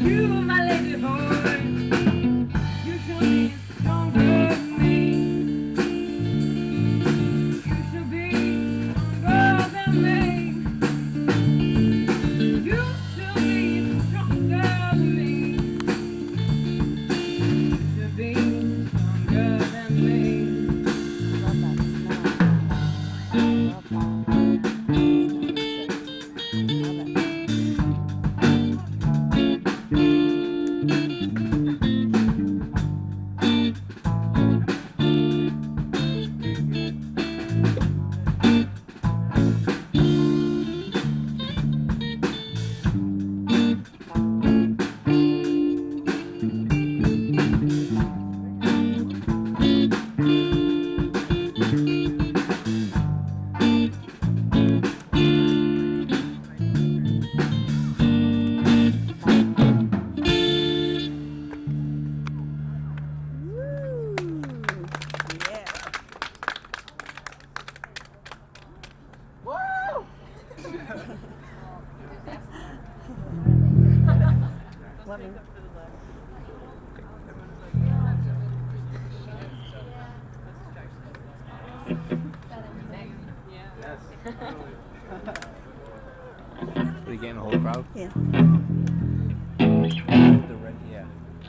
You, my lady boy, you should be stronger than me. You should be stronger than me. You should be stronger than me. You should be stronger than me. Let me. Are you getting the whole crowd? Yeah. The red, yeah.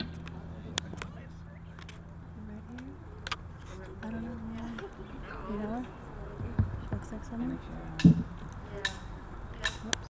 I don't know. You know her? She looks like someone?